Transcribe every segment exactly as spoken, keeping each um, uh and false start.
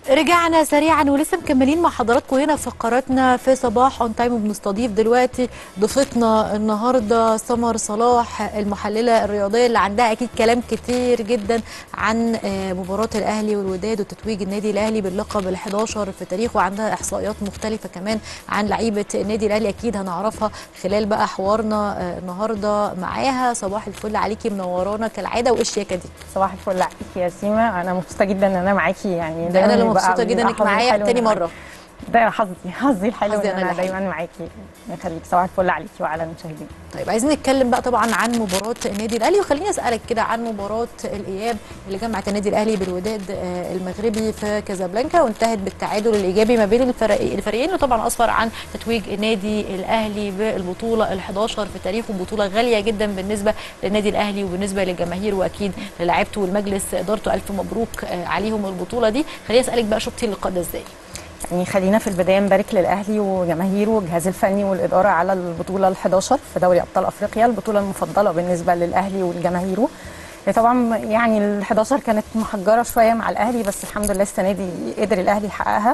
رجعنا سريعا ولسه مكملين مع حضراتكم هنا في فقراتنا في صباح اون تايم، وبنستضيف دلوقتي ضيفتنا النهارده سمر صلاح، المحلله الرياضيه اللي عندها اكيد كلام كتير جدا عن مباراه الاهلي والوداد وتتويج النادي الاهلي باللقب الحداشر في تاريخه، وعندها احصائيات مختلفه كمان عن لعيبه النادي الاهلي اكيد هنعرفها خلال بقى حوارنا النهارده معاها. صباح الفل عليكي، منورانا كالعاده، وايه الشياكه دي؟ صباح الفل عليكي يا سيما، انا مبسوطه جدا ان انا معاكي. يعني ده انا اللي مبسوطه جدا انك معايا تاني مره. ده حظي حظي الحلو ان انا, أنا دايما معاكي. يخليك. صباح الفل عليكي وعلى المشاهدين. طيب عايزين نتكلم بقى طبعا عن مباراه النادي الاهلي، وخليني اسالك كده عن مباراه الاياب اللي جمعت النادي الاهلي بالوداد المغربي في كازابلانكا، وانتهت بالتعادل الايجابي ما بين الفريقين، وطبعا اسفر عن تتويج النادي الاهلي بالبطوله الحداشر في تاريخه. بطوله غاليه جدا بالنسبه للنادي الاهلي وبالنسبه للجماهير واكيد للاعيبته والمجلس ادارته. الف مبروك عليهم البطوله دي. خليني اسالك بقى، شفتي اللقاء ده ازاي؟ يعني خلينا في البدايه نبارك للاهلي وجماهيره والجهاز الفني والاداره على البطوله الحداشر في دوري ابطال افريقيا، البطوله المفضله بالنسبه للاهلي والجماهيره. طبعا يعني ال الحداشر كانت محجره شويه مع الاهلي، بس الحمد لله السنه دي قدر الاهلي يحققها.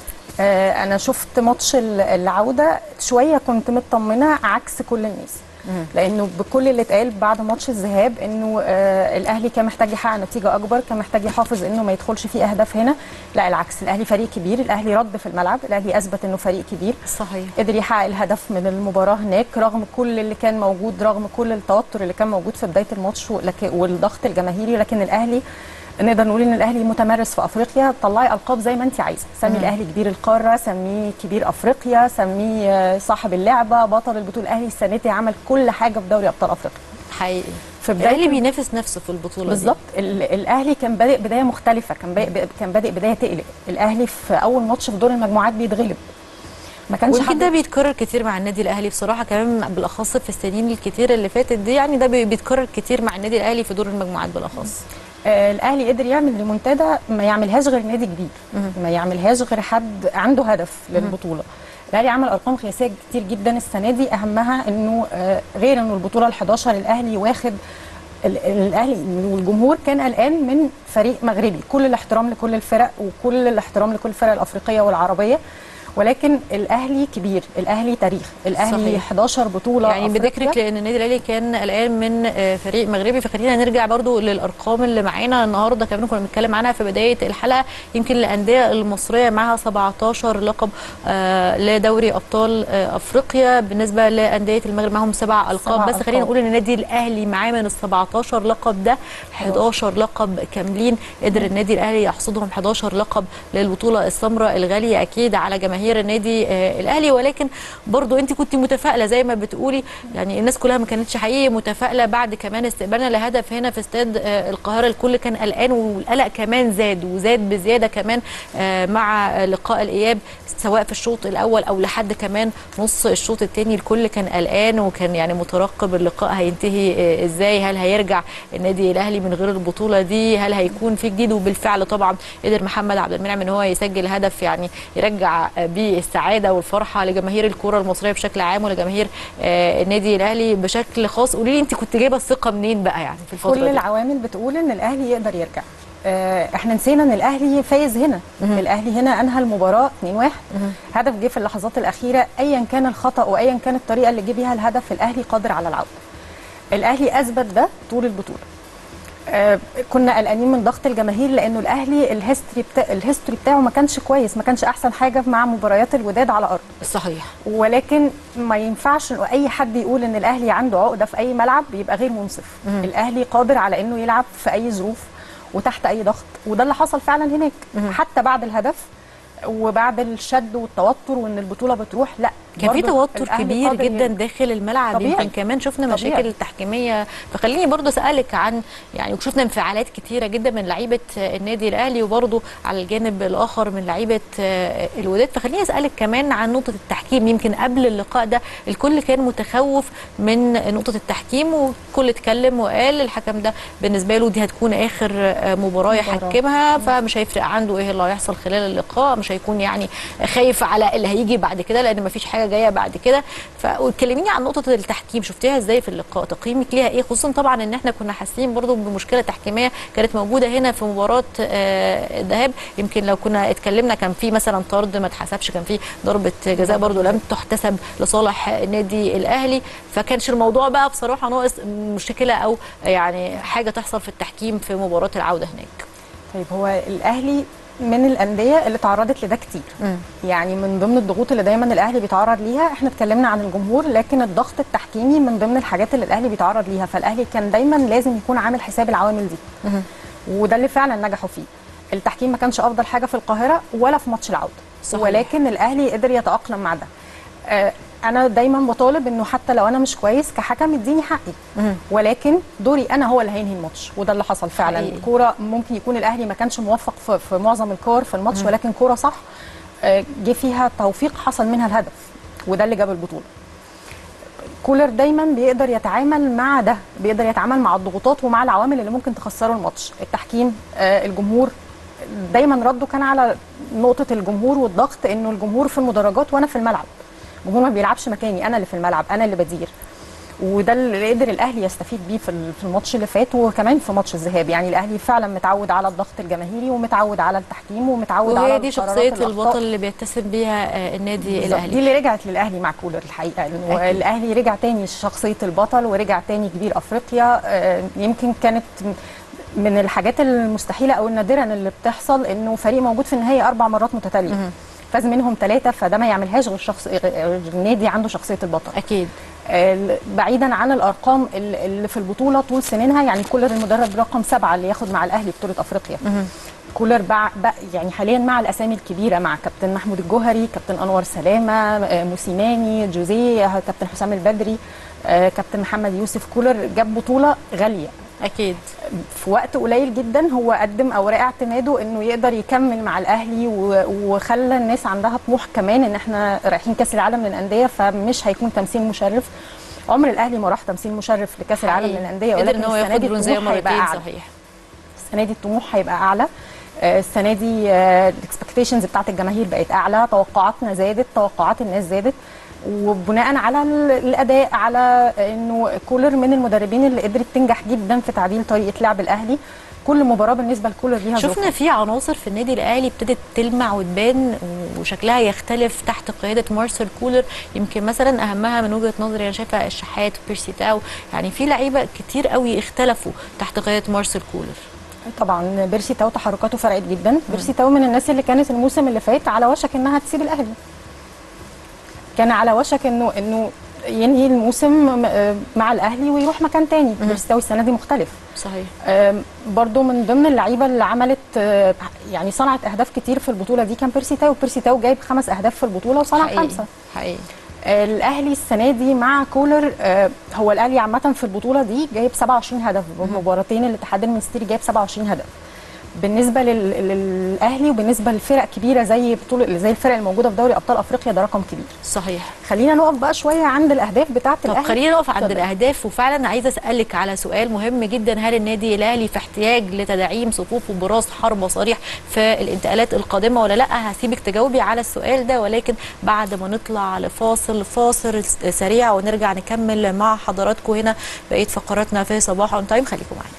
آه انا شفت ماتش العوده شويه كنت مطمنه عكس كل الناس، لانه بكل اللي اتقال بعد ماتش الذهاب انه آه الاهلي كان محتاج يحقق نتيجه اكبر، كان محتاج يحافظ انه ما يدخلش فيه اهداف هنا. لا العكس، الاهلي فريق كبير، الاهلي رد في الملعب، الاهلي اثبت انه فريق كبير. صحيح. قدر يحقق الهدف من المباراه هناك رغم كل اللي كان موجود، رغم كل التوتر اللي كان موجود في بدايه الماتش والضغط الجماهيري. لكن الاهلي نقدر نقول ان الاهلي متمرس في افريقيا. طلعي القاب زي ما انت عايزه، سمي الاهلي كبير القاره، سميه كبير افريقيا، سميه صاحب اللعبه، بطل البطوله. الاهلي السنه دي عمل كل حاجه في دوري ابطال افريقيا حقيقي. في بدايه الاهلي بينافس نفسه في البطوله بالظبط. الاهلي كان بادئ بدايه مختلفه، كان بادئ كان بادئ بدايه تقلق. الاهلي في اول ماتش في دور المجموعات بيتغلب، ما كانش ويمكن ده بيتكرر كتير مع النادي الاهلي بصراحه، كمان بالاخص في السنين الكتير اللي فاتت دي. يعني ده بيتكرر كتير مع النادي الاهلي في دور المجموعات بالاخص. آه الاهلي قدر يعمل ريمونتادا ما يعملهاش غير نادي كبير، ما يعملهاش غير حد عنده هدف للبطوله. الاهلي عمل ارقام قياسيه كتير جدا السنه دي، اهمها انه آه غير انه البطوله الحداشر الاهلي واخد الاهلي والجمهور كان قلقان من فريق مغربي. كل الاحترام لكل الفرق وكل الاحترام لكل الفرق الافريقيه والعربيه، ولكن الاهلي كبير، الاهلي تاريخ، الاهلي صحيح. حداشر بطوله يعني بذكرك لان النادي الاهلي كان قلقان من فريق مغربي، فخلينا نرجع برضو للارقام اللي معانا النهارده كمان كنا بنتكلم عنها في بدايه الحلقه. يمكن الانديه المصريه معاها سبعتاشر لقب آه لدوري ابطال آه افريقيا، بالنسبه لانديه المغرب معاهم سبع القاب بس. خلينا نقول ان النادي الاهلي معاه من ال سبعتاشر لقب ده حداشر لقب كاملين. قدر النادي الاهلي يحصدهم حداشر لقب للبطوله السمراء الغاليه اكيد على جماهير النادي الاهلي. ولكن برضو انت كنت متفائله زي ما بتقولي، يعني الناس كلها ما كانتش حقيقي متفائله بعد كمان استقبالنا لهدف هنا في استاد القاهره. الكل كان قلقان والقلق كمان زاد وزاد بزياده كمان مع لقاء الاياب، سواء في الشوط الاول او لحد كمان نص الشوط الثاني. الكل كان قلقان وكان يعني مترقب اللقاء هينتهي ازاي، هل هيرجع النادي الاهلي من غير البطوله دي، هل هيكون في جديد. وبالفعل طبعا قدر محمد عبد المنعم ان هو يسجل هدف يعني يرجع بالسعاده والفرحه لجماهير الكره المصريه بشكل عام ولجماهير آه النادي الاهلي بشكل خاص. قولي لي انت كنت جايبه الثقه منين بقى يعني في الفتره كل دي؟ كل العوامل بتقول ان الاهلي يقدر يرجع. آه احنا نسينا ان الاهلي فايز هنا. مم. الاهلي هنا انهى المباراه اتنين واحد، هدف جه في اللحظات الاخيره. ايا كان الخطا وايا كانت الطريقه اللي جه بيها الهدف، الاهلي قادر على العوده. الاهلي اثبت ده طول البطوله. آه كنا قلقانين من ضغط الجماهير لانه الاهلي الهيستوري بتا... الهيستوري بتاعه ما كانش كويس، ما كانش احسن حاجه مع مباريات الوداد على ارض. صحيح. ولكن ما ينفعش اي حد يقول ان الاهلي عنده عقده في اي ملعب يبقى غير منصف. مم. الاهلي قادر على انه يلعب في اي ظروف وتحت اي ضغط، وده اللي حصل فعلا هناك. مم. حتى بعد الهدف وبعد الشد والتوتر وان البطوله بتروح، لا كان في توتر كبير جدا داخل الملعب. يمكن كمان شفنا طبيعي. مشاكل تحكيميه. فخليني برضو اسالك عن يعني وشفنا انفعالات كتيره جدا من لعيبه النادي الاهلي وبرضو على الجانب الاخر من لعيبه الوداد. فخليني اسالك كمان عن نقطه التحكيم. يمكن قبل اللقاء ده الكل كان متخوف من نقطه التحكيم، والكل اتكلم وقال الحكم ده بالنسبه له دي هتكون اخر مباراه يحكمها، فمش هيفرق عنده ايه اللي هيحصل خلال اللقاء، مش هيكون يعني خايف على اللي هيجي بعد كده لان مفيش حاجه حاجه جايه بعد كده. فكلميني عن نقطه التحكيم، شفتيها ازاي في اللقاء؟ تقييمك ليها ايه؟ خصوصا طبعا ان احنا كنا حاسين برضو بمشكله تحكيميه كانت موجوده هنا في مباراه الذهاب. يمكن لو كنا اتكلمنا كان في مثلا طرد ما اتحسبش، كان في ضربه جزاء برضو لم تحتسب لصالح النادي الاهلي. فكانش الموضوع بقى بصراحه ناقص مشكله او يعني حاجه تحصل في التحكيم في مباراه العوده هناك. طيب هو الاهلي من الانديه اللي تعرضت لده كتير. م. يعني من ضمن الضغوط اللي دايما الاهلي بيتعرض ليها، احنا اتكلمنا عن الجمهور، لكن الضغط التحكيمي من ضمن الحاجات اللي الاهلي بيتعرض ليها. فالاهلي كان دايما لازم يكون عامل حساب العوامل دي. م. وده اللي فعلا نجحوا فيه. التحكيم ما كانش افضل حاجه في القاهره ولا في ماتش العوده، صحيح. ولكن الاهلي قدر يتاقلم مع ده. آه انا دايما بطالب انه حتى لو انا مش كويس كحكم اديني حقي، مم. ولكن دوري انا هو اللي هينهي الماتش، وده اللي حصل فعلا. الكوره ممكن يكون الاهلي ما كانش موفق في, في معظم الكور في الماتش، مم. ولكن كوره صح آه جه فيها توفيق حصل منها الهدف، وده اللي جاب البطوله. كولر دايما بيقدر يتعامل مع ده، بيقدر يتعامل مع الضغوطات ومع العوامل اللي ممكن تخسره الماتش. التحكيم، آه الجمهور، دايما رده كان على نقطه الجمهور والضغط، انه الجمهور في المدرجات وانا في الملعب. الجمهور ما بيلعبش مكاني، انا اللي في الملعب، انا اللي بدير. وده اللي قدر الاهلي يستفيد بيه في الماتش اللي فات وكمان في ماتش الذهاب. يعني الاهلي فعلا متعود على الضغط الجماهيري ومتعود على التحكيم ومتعود على وهي دي شخصيه البطل اللي بيتسم بيها النادي الاهلي. دي اللي رجعت للاهلي مع كولر الحقيقه، انه الاهلي رجع تاني شخصيه البطل ورجع تاني كبير افريقيا. يمكن كانت من الحاجات المستحيله او النادره اللي بتحصل انه فريق موجود في النهايه اربع مرات متتاليه فاز منهم ثلاثه، فده ما يعملهاش غير شخص النادي عنده شخصيه البطل. اكيد. بعيدا عن الارقام اللي في البطوله طول سنينها، يعني كولر المدرب رقم سبعه اللي ياخد مع الاهلي بطوله افريقيا. مه. كولر بع... بع... يعني حاليا مع الاسامي الكبيره، مع كابتن محمود الجوهري، كابتن انور سلامه، موسيماني، جوزيه، كابتن حسام البدري، كابتن محمد يوسف. كولر جاب بطوله غاليه اكيد في وقت قليل جدا. هو قدم اوراق اعتماده انه يقدر يكمل مع الاهلي، وخلى الناس عندها طموح كمان ان احنا رايحين كاس العالم للانديه، فمش هيكون تمثيل مشرف. عمر الاهلي ما راح تمثيل مشرف لكاس العالم للانديه، ولكن السنه دي الطموح هيبقى اعلى. صحيح. السنه دي الطموح هيبقى اعلى. السنه دي الاكسبكتيشنز بتاعت الجماهير بقت اعلى، توقعاتنا زادت، توقعات الناس زادت، وبناء على الاداء، على انه كولر من المدربين اللي قدرت تنجح جدا في تعديل طريقه لعب الاهلي. كل مباراه بالنسبه لكولر ليها ظروف. شفنا في عناصر في النادي الاهلي ابتدت تلمع وتبان وشكلها يختلف تحت قياده مارسيل كولر. يمكن مثلا اهمها من وجهه نظري انا شايفه الشحات وبيرسي تاو، يعني في لعيبه كتير قوي اختلفوا تحت قياده مارسيل كولر. طبعا بيرسي تاو تحركاته فرقت جدا. بيرسي تاو من الناس اللي كانت الموسم اللي فات على وشك انها تسيب الاهلي، كان على وشك انه انه ينهي الموسم مع الاهلي ويروح مكان تاني. بيرسي تاو السنه دي مختلف. صحيح. برضو من ضمن اللعيبه اللي عملت يعني صنعت اهداف كتير في البطوله دي كان بيرسي تاو. بيرسي تاو جايب خمس اهداف في البطوله وصنع حقيقي. خمسه حقيقي. الاهلي السنه دي مع كولر، هو الاهلي عامه في البطوله دي جايب سبعة وعشرين هدف بمباراتين. الاتحاد المنستيري جايب سبعة وعشرين هدف. بالنسبه للاهلي وبالنسبه لفرق كبيره زي بطوله زي الفرق الموجوده في دوري ابطال افريقيا ده رقم كبير. صحيح. خلينا نقف بقى شويه عند الاهداف بتاعه الاهلي. طب خلينا نقف عند طبعا. الاهداف. وفعلا عايزه اسالك على سؤال مهم جدا، هل النادي الاهلي في احتياج لتدعيم صفوفه براس حربه صريح في الانتقالات القادمه ولا لا؟ هسيبك تجاوبي على السؤال ده، ولكن بعد ما نطلع لفاصل فاصل سريع ونرجع نكمل مع حضراتكم هنا بقيه فقراتنا في صباح اون تايم. خليكم معانا.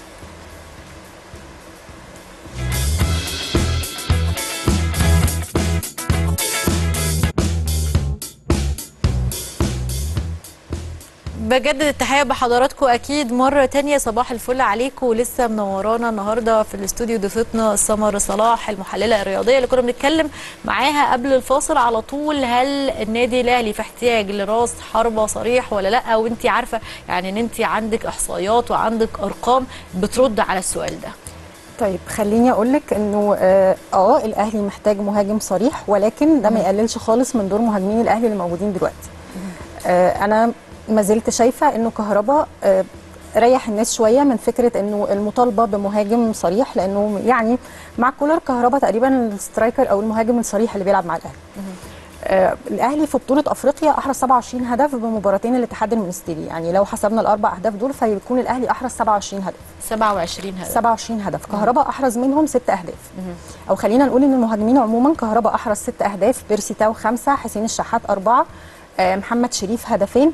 بجدد التحيه بحضراتكم اكيد مره تانية. صباح الفل عليكم. ولسه منورانا النهارده في الاستوديو ضيفتنا سمر صلاح المحلله الرياضيه اللي كنا بنتكلم معاها قبل الفاصل على طول. هل النادي الاهلي في احتياج لراس حربه صريح ولا لا؟ وانت عارفه يعني ان انت عندك احصائيات وعندك ارقام بترد على السؤال ده. طيب خليني اقول لك انه اه, آه الاهلي محتاج مهاجم صريح، ولكن ده ما يقللش خالص من دور مهاجمين الاهلي اللي موجودين دلوقتي. آه انا ما زلت شايفه انه كهربا آه ريح الناس شويه من فكره انه المطالبه بمهاجم صريح، لانه يعني مع كولر كهربا تقريبا السترايكر او المهاجم الصريح اللي بيلعب مع الاهلي. آه الاهلي في بطوله افريقيا احرز سبعة وعشرين هدف بمباراتين الاتحاد المنستيري، يعني لو حسبنا الاربع اهداف دول فيكون الاهلي احرز سبعة وعشرين هدف. سبعة وعشرين هدف. سبعة وعشرين هدف. كهربا احرز منهم ست اهداف. او خلينا نقول ان المهاجمين عموما كهربا احرز ست اهداف، بيرسي تاو خمسه، حسين الشحات اربعه، محمد شريف هدفين.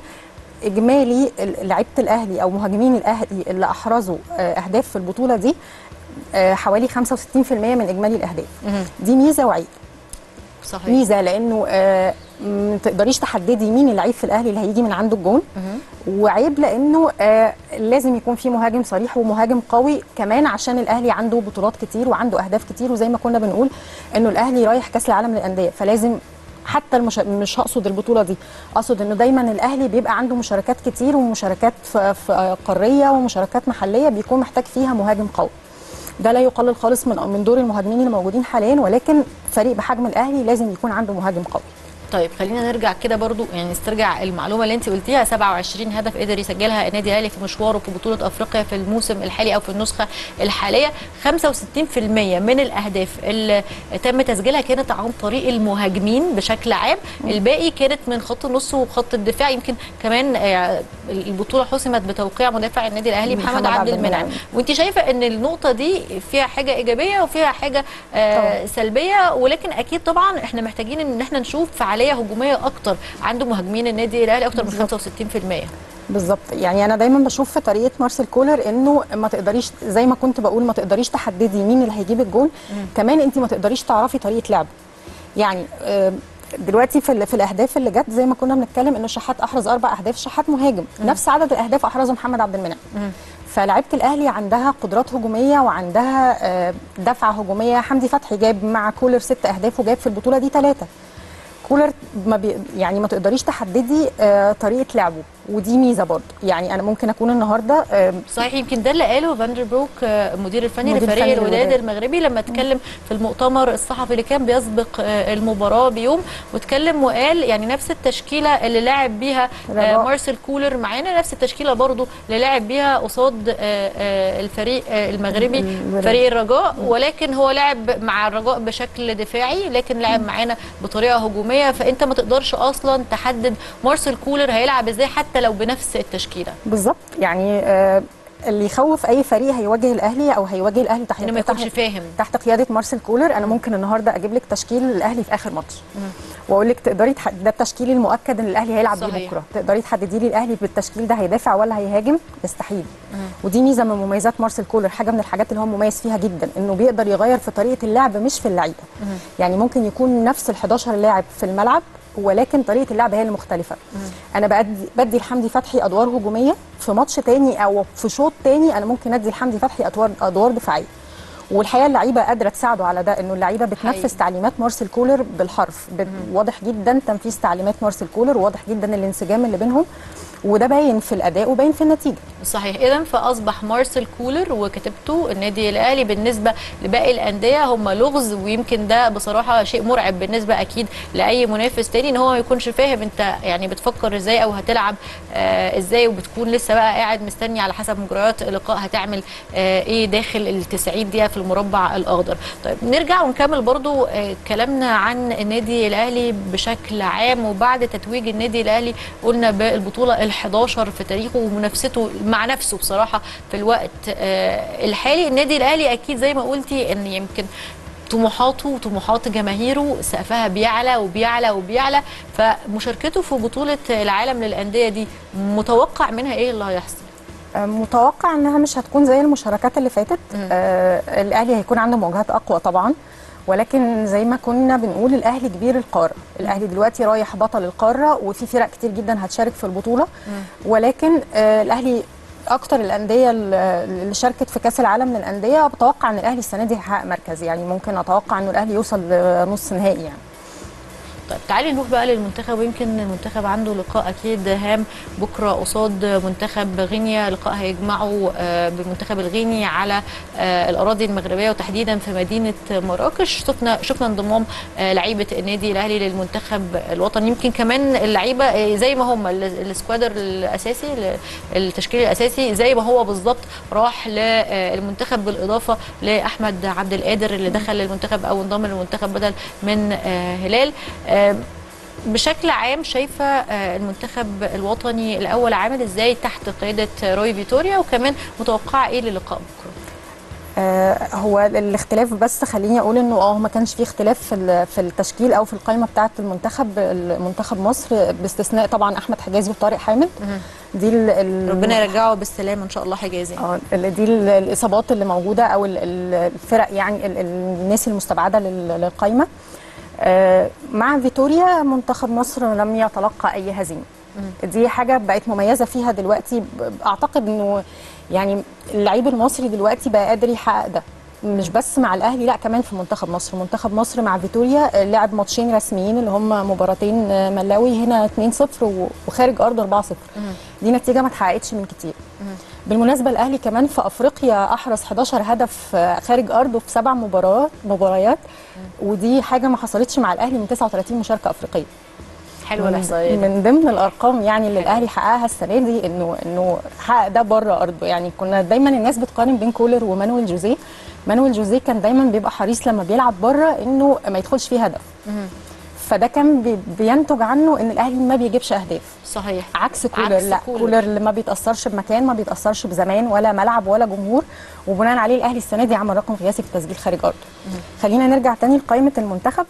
اجمالي لعيبه الاهلي او مهاجمين الاهلي اللي احرزوا اهداف في البطوله دي حوالي خمسة وستين في المية من اجمالي الاهداف. دي ميزه وعيب. صحيح. ميزه لانه ما تقدريش تحددي مين اللعيب في الاهلي اللي هيجي من عنده الجون، وعيب لانه آه لازم يكون في مهاجم صريح ومهاجم قوي كمان، عشان الاهلي عنده بطولات كتير وعنده اهداف كتير، وزي ما كنا بنقول انه الاهلي رايح كاس العالم للانديه، فلازم حتى المش... مش هقصد البطوله دي، اقصد انه دايما الاهلي بيبقى عنده مشاركات كتير ومشاركات في, في قاريه ومشاركات محليه بيكون محتاج فيها مهاجم قوي. ده لا يقلل خالص من من دور المهاجمين اللي موجودين حاليا، ولكن فريق بحجم الاهلي لازم يكون عنده مهاجم قوي. طيب خلينا نرجع كده برضو، يعني نسترجع المعلومه اللي انت قلتيها، سبعة وعشرين هدف قدر يسجلها النادي الاهلي في مشواره في بطوله افريقيا في الموسم الحالي او في النسخه الحاليه. خمسة وستين في المية من الاهداف اللي تم تسجيلها كانت عن طريق المهاجمين بشكل عام، الباقي كانت من خط النص وخط الدفاع. يمكن كمان البطوله حسمت بتوقيع مدافع النادي الاهلي محمد عبد المنعم. وانت شايفه ان النقطه دي فيها حاجه ايجابيه وفيها حاجه آه سلبيه، ولكن اكيد طبعا احنا محتاجين ان احنا نشوف فعاليه هجوميه اكتر عند مهاجمين النادي الاهلي اكتر من خمسة وستين في المية. بالظبط. يعني انا دايما بشوف في طريقه مارسيل كولر انه ما تقدريش، زي ما كنت بقول، ما تقدريش تحددي مين اللي هيجيب الجول، كمان انت ما تقدريش تعرفي طريقه لعبه. يعني دلوقتي في في الاهداف اللي جت زي ما كنا بنتكلم انه شحات احرز اربع اهداف، شحات مهاجم مم. نفس عدد الاهداف احرزه محمد عبد المنعم. فلاعيبه الاهلي عندها قدرات هجوميه وعندها دفعه هجوميه. حمدي فتحي جاب مع كولر ست اهداف وجاب في البطوله دي ثلاثه. كولر ما بي يعني ما تقدريش تحددي آه طريقه لعبه، ودي ميزه برضه. يعني انا ممكن اكون النهارده آه صحيح. يمكن ده اللي قاله فاندر بروك آه مدير الفني لفريق الوداد المغربي لما اتكلم في المؤتمر الصحفي اللي كان بيسبق آه المباراه بيوم، واتكلم وقال يعني نفس التشكيله اللي لعب بيها آه مارسيل كولر معانا، نفس التشكيله برضه اللي لعب بيها قصاد آه آه الفريق آه المغربي فريق الرجاء، ولكن هو لعب مع الرجاء بشكل دفاعي لكن لعب معانا بطريقه هجوميه. فانت ما تقدرش اصلا تحدد مارسيل كولر هيلعب ازاي حتى لو بنفس التشكيله. بالظبط. يعني آه اللي يخوف اي فريق هيواجه الاهلي او هيواجه الاهلي تحت انه ما يكونش فاهم تحت قياده مارسيل كولر. انا ممكن النهارده اجيب لك تشكيل الاهلي في اخر ماتش واقول لك تقدري تحدد ده التشكيل المؤكد ان الاهلي هيلعب بيه بكره، تقدري تحددي لي الاهلي بالتشكيل ده هيدافع ولا هيهاجم؟ يستحيل. مم. ودي ميزه من مميزات مارسيل كولر، حاجه من الحاجات اللي هو مميز فيها جدا، انه بيقدر يغير في طريقه اللعب مش في اللعيبه. يعني ممكن يكون نفس ال حداشر لاعب في الملعب ولكن طريقه اللعب هي المختلفه. مم. انا بدي بدي لحمدي فتحي ادوار هجوميه، في ماتش تاني او في شوط تاني انا ممكن ادي لحمدي فتحي ادوار ادوار دفاعيه. والحقيقه اللعيبه قادره تساعده على ده، انه اللعيبه بتنفذ تعليمات مارسيل كولر بالحرف. واضح جدا تنفيذ تعليمات مارسيل كولر، واضح جدا الانسجام اللي بينهم، وده باين في الاداء وباين في النتيجه. صحيح. اذا فاصبح مارسيل كولر وكتبته النادي الاهلي بالنسبه لباقي الانديه هم لغز، ويمكن ده بصراحه شيء مرعب بالنسبه اكيد لاي منافس تاني، ان هو ما يكونش فاهم انت يعني بتفكر ازاي او هتلعب آه ازاي، وبتكون لسه بقى قاعد مستني على حسب مجريات اللقاء هتعمل آه ايه داخل ال تسعين دقيقه في المربع الاخضر. طيب نرجع ونكمل برضو آه كلامنا عن النادي الاهلي بشكل عام. وبعد تتويج النادي الاهلي قلنا بالبطوله ال حداشر في تاريخه ومنافسته مع نفسه بصراحه في الوقت آه الحالي، النادي الاهلي اكيد زي ما قلتي ان يمكن طموحاته وطموحات جماهيره سقفها بيعلى وبيعلى وبيعلى، فمشاركته في بطوله العالم للانديه دي متوقع منها ايه اللي هيحصل؟ متوقع انها مش هتكون زي المشاركات اللي فاتت. آه الاهلي هيكون عنده مواجهات اقوى طبعا، ولكن زي ما كنا بنقول الاهلي كبير القاره، الاهلي دلوقتي رايح بطل القاره وفي فرق كتير جدا هتشارك في البطوله. ولكن آه الاهلي اكتر الانديه اللي شاركت في كاس العالم للانديه، بتوقع ان الاهلي السنه دي هيحقق مركز، يعني ممكن اتوقع انه الاهلي يوصل لنص نهائي يعني. طيب تعالي نروح بقى للمنتخب، ويمكن المنتخب عنده لقاء اكيد هام بكره قصاد منتخب غينيا، لقاء هيجمعه بالمنتخب الغيني على الاراضي المغربيه وتحديدا في مدينه مراكش. شفنا شفنا انضمام لعيبه النادي الاهلي للمنتخب الوطني، يمكن كمان اللعيبه زي ما هم السكوادر الاساسي التشكيل الاساسي زي ما هو بالظبط راح للمنتخب، بالاضافه لاحمد عبد القادر اللي دخل للمنتخب او انضم للمنتخب بدل من هلال. بشكل عام شايفه المنتخب الوطني الاول عامل ازاي تحت قياده روي فيتوريا، وكمان متوقعه ايه للقاء بكره؟ آه هو الاختلاف، بس خليني اقول انه اه ما كانش فيه اختلاف في في التشكيل او في القائمه بتاعه المنتخب المنتخب مصر، باستثناء طبعا احمد حجازي وطارق حامد. دي ال ال ربنا يرجعه بالسلامه ان شاء الله حجازي. اه دي الاصابات اللي موجوده او الفرق يعني ال الناس المستبعده للقائمه. آه مع فيتوريا منتخب مصر لم يتلقى اي هزيمه. دي حاجه بقت مميزه فيها دلوقتي، اعتقد انه يعني اللعيب المصري دلوقتي بقى قادر يحقق ده، مش بس مع الاهلي، لا كمان في منتخب مصر. منتخب مصر مع فيتوريا لعب ماتشين رسميين اللي هم مباراتين ملاوي، هنا اتنين صفر وخارج ارض اربعة صفر. دي نتيجه ما اتحققتش من كتير. بالمناسبه الاهلي كمان في افريقيا احرز حداشر هدف خارج ارضه في سبع مباريات مباريات ودي حاجه ما حصلتش مع الاهلي من تسعة وتلاتين مشاركه افريقيه. حلوه الاحصائيه دي. من ضمن الارقام يعني اللي الاهلي حققها السنه دي انه انه حقق ده بره ارضه. يعني كنا دايما الناس بتقارن بين كولر ومانويل جوزيه. مانويل جوزيه كان دايما بيبقى حريص لما بيلعب بره انه ما يدخلش فيه هدف، فده كان بي بينتج عنه ان الاهلي ما بيجيبش اهداف. صحيح. عكس كولر، عكس لا كولر. كولر اللي ما بيتاثرش بمكان، ما بيتاثرش بزمان ولا ملعب ولا جمهور، وبناء عليه الاهلي السنه دي عمل رقم قياسي في التسجيل خارج ارضه. خلينا نرجع تاني لقائمه المنتخب.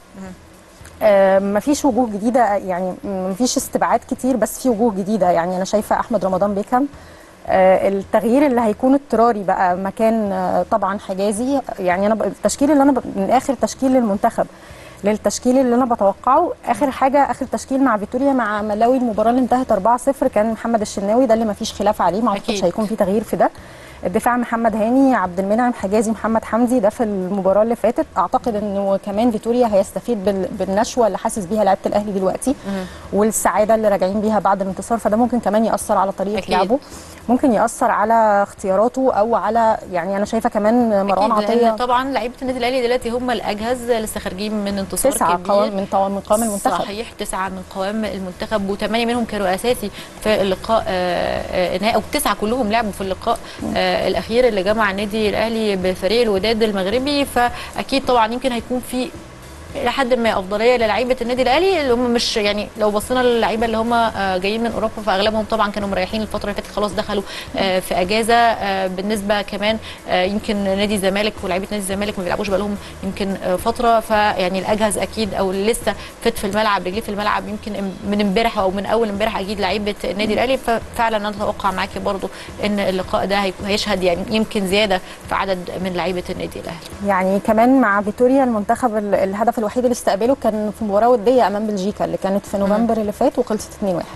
آه مفيش وجوه جديده، يعني مفيش استبعاد كتير، بس في وجوه جديده. يعني انا شايفه احمد رمضان بيكهام. آه التغيير اللي هيكون اضطراري بقى مكان آه طبعا حجازي. يعني انا التشكيل اللي انا ب... من اخر تشكيل للمنتخب للتشكيل اللي انا بتوقعه، اخر حاجه اخر تشكيل مع فيتوريا مع ملاوي المباراه اللي انتهت اربعة صفر كان محمد الشناوي، ده اللي مفيش خلاف عليه، ما اعتقدش هيكون في تغيير في ده. الدفاع محمد هاني، عبد المنعم، حجازي، محمد حمدي، ده في المباراه اللي فاتت. اعتقد انه كمان فيتوريا هيستفيد بالنشوه اللي حاسس بيها لعيبه الاهلي دلوقتي والسعاده اللي راجعين بيها بعد الانتصار، فده ممكن كمان ياثر على طريقه أكيد. لعبه، ممكن ياثر على اختياراته او على يعني انا شايفه كمان مروان عطيه. طبعا لعيبه النادي الاهلي دلوقتي هم الاجهز، لسه خارجين من انتصار تسعة كبير قوام من قوام من قوام المنتخب. صحيح، تسعه من قوام المنتخب وثمانيه منهم كانوا اساسي في اللقاء نهائي، او تسعه كلهم لعبوا في اللقاء آه الاخير اللي جمع النادي الاهلي بفريق الوداد المغربي. فاكيد طبعا يمكن هيكون في لحد ما افضليه للعيبه النادي الاهلي اللي هم مش يعني لو بصينا للعيبه اللي هم جايين من اوروبا فاغلبهم طبعا كانوا مريحين الفتره اللي فاتت، خلاص دخلوا في اجازه. بالنسبه كمان يمكن نادي الزمالك ولاعيبه نادي الزمالك ما بيلعبوش بقى لهم يمكن فتره، فيعني الاجهز اكيد او اللي لسه فت في الملعب رجليه في الملعب يمكن من امبارح او من اول امبارح اكيد لعيبه النادي الاهلي. ففعلا انا اتوقع معاكي برضو ان اللقاء ده هيشهد يعني يمكن زياده في عدد من لعيبه النادي الاهلي. يعني كمان مع فيتوريا المنتخب الهدف الوحيد اللي استقبله كان في مباراه وديه امام بلجيكا اللي كانت في نوفمبر اللي فات وخلصت اتنين واحد.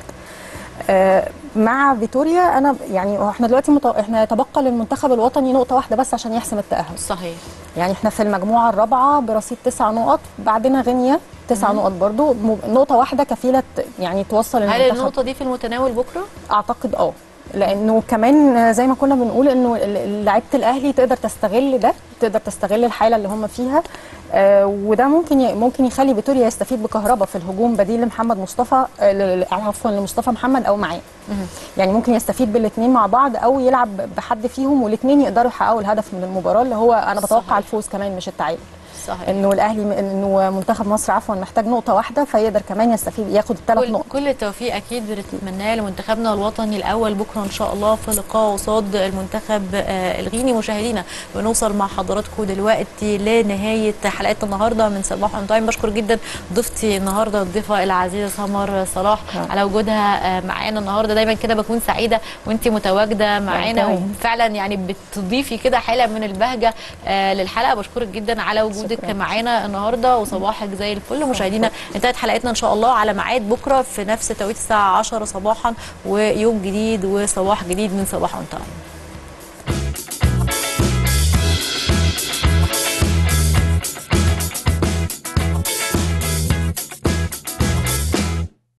آه مع فيتوريا انا يعني احنا دلوقتي مط... احنا يتبقى للمنتخب الوطني نقطه واحده بس عشان يحسم التاهل. صحيح. يعني احنا في المجموعه الرابعه برصيد تسع نقط، بعدنا غينيا تسع نقط برضو، نقطه واحده كفيله يعني توصل المنتخب. هل النقطه دي في المتناول بكره؟ اعتقد اه، لانه كمان زي ما كنا بنقول انه لعيبه الاهلي تقدر تستغل ده، تقدر تستغل الحاله اللي هم فيها. آه وده ممكن ممكن يخلي فيتوريا يستفيد بكهربا في الهجوم بديل لمحمد مصطفى، عفوا آه لمصطفى محمد او معاه. يعني ممكن يستفيد بالاثنين مع بعض او يلعب بحد فيهم والاثنين يقدروا يحققوا الهدف من المباراه اللي هو انا بتوقع صحيح. الفوز كمان مش التعادل. صحيح. انه الاهلي انه منتخب مصر عفوا محتاج نقطه واحده فيقدر كمان يستفيد ياخد الثلاث نقط. كل التوفيق اكيد بنتمناه لمنتخبنا الوطني الاول بكره ان شاء الله في لقاء قصاد المنتخب آه الغيني. مشاهدينا بنوصل مع حضراتكم دلوقتي لنهايه حلقتنا النهارده من صباح اون تايم. بشكر جدا ضيفتي النهارده الضيفه العزيزه سمر صلاح آه. على وجودها آه معانا النهارده. دايما كده بكون سعيده وانت متواجده معانا وفعلا يعني بتضيفي كده حاله من البهجه آه للحلقه. بشكرك جدا على وجودك معانا النهارده وصباحك زي الفل. مشاهدينا انتهت حلقتنا ان شاء الله على ميعاد بكره في نفس توقيت الساعه عشرة صباحا ويوم جديد وصباح جديد من صباح اون تايم.